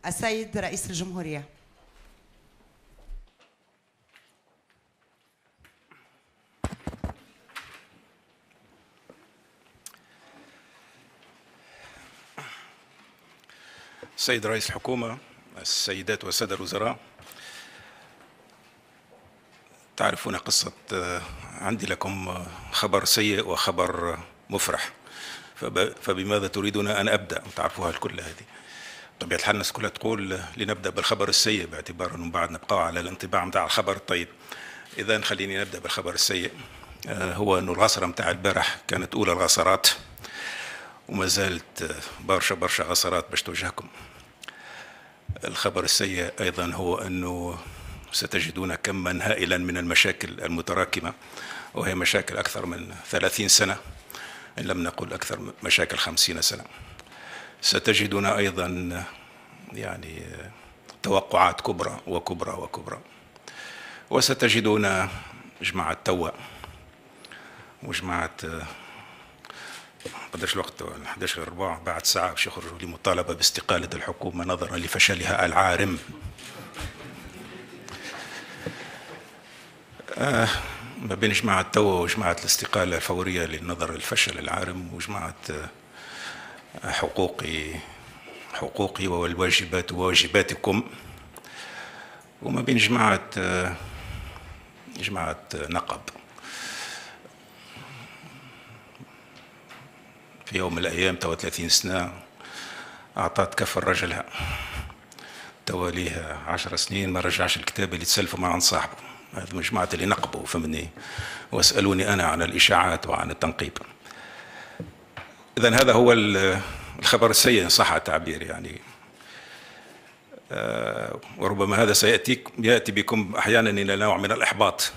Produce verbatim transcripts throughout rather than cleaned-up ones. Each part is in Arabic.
السيد رئيس الجمهورية. السيد رئيس الحكومة، السيدات والسادة الوزراء، تعرفون قصة عندي لكم خبر سيء وخبر مفرح، فبماذا تريدون أن أبدأ؟ تعرفوها الكل هذه. طبيعة الحال الناس كلها تقول لنبدأ بالخبر السيء باعتبار أنه بعد نبقى على الانطباع متاع الخبر الطيب. إذا خليني نبدأ بالخبر السيء. هو أنه الغصرة متاع البارح كانت أولى الغصرات، وما زالت برشا برشا غصرات باش توجهكم. الخبر السيء أيضا هو أنه ستجدون كما هائلا من المشاكل المتراكمة، وهي مشاكل أكثر من ثلاثين سنة إن لم نقل أكثر من مشاكل خمسين سنة. ستجدون أيضا يعني توقعات كبرى وكبرى وكبرى، وستجدون جماعة توا وجماعة قداش الوقت؟ إحدى عشر ربع بعد ساعة باش يخرجوا لي مطالبة باستقالة الحكومة نظرا لفشلها العارم. آه ما بين جماعة توا وجماعة الاستقالة الفورية للنظر الفشل العارم، وجماعة آه حقوقي حقوقي والواجبات وواجباتكم، وما بين جماعة آه جماعة نقب. في يوم من الأيام توا ثلاثين سنة أعطت كفر رجلها، تواليها عشر سنين ما رجعش الكتاب اللي تسلفه مع صاحبه. هذه مجموعة اللي نقبوا فمني واسألوني أنا عن الإشاعات وعن التنقيب. إذن هذا هو الخبر السيء إن صح التعبير يعني. أه وربما هذا سيأتيك يأتي بكم أحيانا إلى نوع من الإحباط،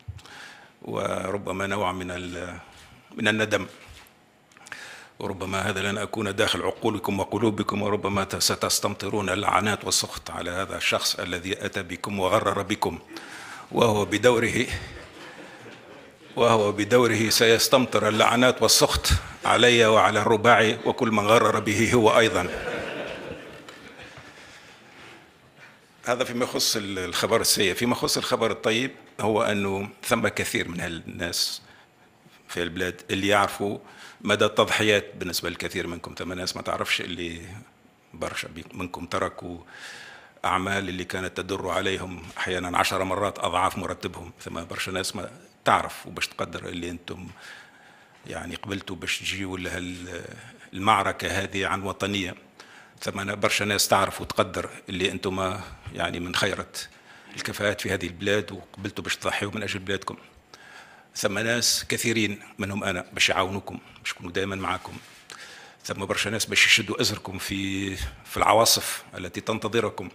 وربما نوع من من الندم، وربما هذا لن أكون داخل عقولكم وقلوبكم، وربما ستستمطرون اللعنات والسخط على هذا الشخص الذي أتى بكم وغرر بكم، وهو بدوره وهو بدوره سيستمطر اللعنات والسخط علي وعلى الرباعي وكل من غرر به هو أيضا. هذا فيما يخص الخبر السيء. فيما يخص الخبر الطيب هو أنه ثم كثير من الناس في البلاد اللي يعرفوا مدى التضحيات بالنسبة للكثير منكم. ثم ناس ما تعرفش اللي برشا منكم تركوا أعمال اللي كانت تدر عليهم أحيانا عشر مرات أضعاف مرتبهم. ثم برشا ناس ما تعرف وباش تقدر اللي أنتم يعني قبلتوا باش تجيوا المعركة هذه عن وطنية. ثم برشا ناس تعرف وتقدر اللي أنتم يعني من خيرة الكفاءات في هذه البلاد وقبلتوا باش تضحيوا من أجل بلادكم. ثم ناس كثيرين منهم أنا باش يعاونوكم، باش يكونوا دائما معكم. ثم برشا ناس باش يشدوا أزركم في في العواصف التي تنتظركم.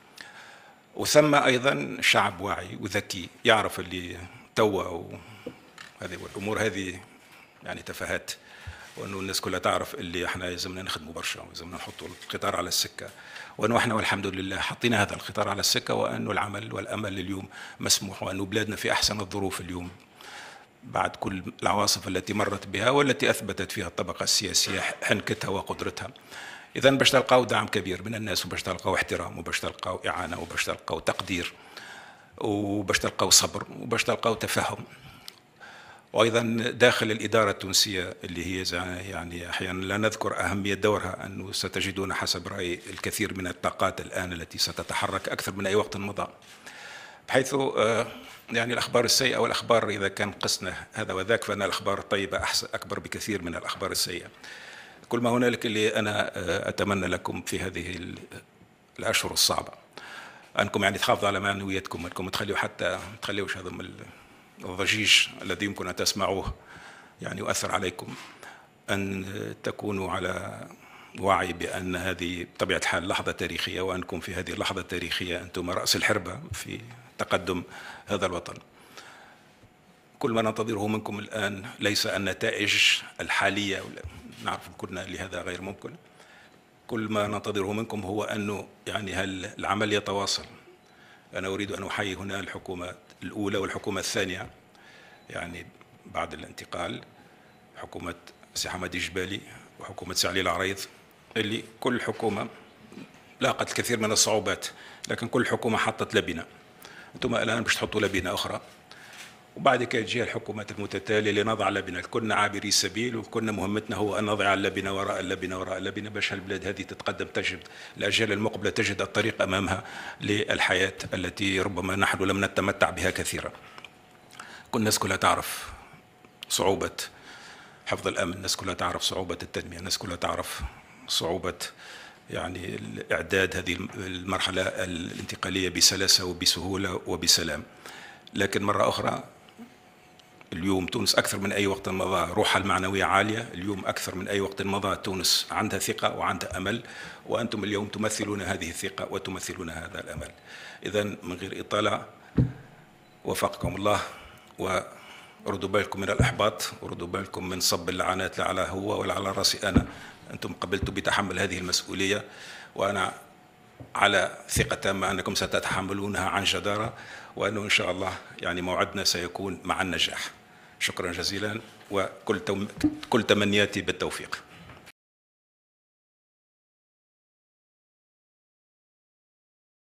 وثم أيضا شعب واعي وذكي يعرف اللي توا وهذه والأمور هذه يعني تفاهات، وأنه الناس كلها تعرف اللي احنا لازمنا نخدموا برشا ولازمنا نحطوا القطار على السكة، وأنه احنا والحمد لله حطينا هذا القطار على السكة، وأنه العمل والأمل اليوم مسموح، وأنه بلادنا في أحسن الظروف اليوم بعد كل العواصف التي مرت بها والتي أثبتت فيها الطبقة السياسية حنكتها وقدرتها. إذا باش تلقاو دعم كبير من الناس، وباش تلقاو احترام، وباش تلقاو إعانة، وباش تلقاو تقدير، وباش تلقاو صبر، وباش تلقاو تفهم. وأيضا داخل الإدارة التونسية اللي هي يعني أحيانا لا نذكر أهمية دورها، أنه ستجدون حسب رأيي الكثير من الطاقات الآن التي ستتحرك أكثر من أي وقت مضى، بحيث يعني الأخبار السيئة والأخبار إذا كان قسنا هذا وذاك، فإن الأخبار الطيبة أحسن أكبر بكثير من الأخبار السيئة. كل ما هنالك اللي أنا أتمنى لكم في هذه الأشهر الصعبة أنكم يعني تحافظوا على معنوياتكم، أنكم تخليوا حتى تخليوش هذا الضجيج الذي يمكن أن تسمعوه يعني يؤثر عليكم، أن تكونوا على وعي بأن هذه بطبيعة الحال لحظة تاريخية، وأنكم في هذه اللحظة التاريخية أنتم رأس الحربة في تقدم هذا الوطن. كل ما ننتظره منكم الآن ليس النتائج الحالية، نعرف كلنا لهذا غير ممكن. كل ما ننتظره منكم هو أنه يعني هل العمل يتواصل. أنا أريد أن أحيي هنا الحكومة الأولى والحكومة الثانية يعني بعد الانتقال، حكومة سي حمادي الجبالي وحكومة سي علي العريض، اللي كل حكومة لاقت الكثير من الصعوبات، لكن كل حكومة حطت لبنة. أنتم الآن باش تحطوا لبنة أخرى، وبعد كده تجي الحكومات المتتالية لنضع لبنة. كنا عابري سبيل، وكنا مهمتنا هو أن نضع اللبنة وراء اللبنة وراء اللبنة باش البلاد هذه تتقدم، تجد الأجيال المقبلة تجد الطريق أمامها للحياة التي ربما نحن لم نتمتع بها كثيرا. كل الناس كلها تعرف صعوبة حفظ الأمن، الناس كلها تعرف صعوبة التنمية، الناس كلها تعرف صعوبة يعني إعداد هذه المرحلة الانتقالية بسلاسة وبسهولة وبسلام. لكن مرة أخرى اليوم تونس أكثر من أي وقت مضى روحها المعنوية عالية، اليوم أكثر من أي وقت مضى تونس عندها ثقة وعندها أمل، وأنتم اليوم تمثلون هذه الثقة وتمثلون هذا الأمل. إذن من غير إطالة، وفقكم الله، وردوا بالكم من الإحباط، وردوا بالكم من صب اللعنات لا على هو ولا على رأسي أنا. أنتم قبلتوا بتحمل هذه المسؤولية، وأنا على ثقة تامة أنكم ستتحملونها عن جدارة، وأنه إن شاء الله يعني موعدنا سيكون مع النجاح. شكرا جزيلا، وكل كل تمنياتي بالتوفيق.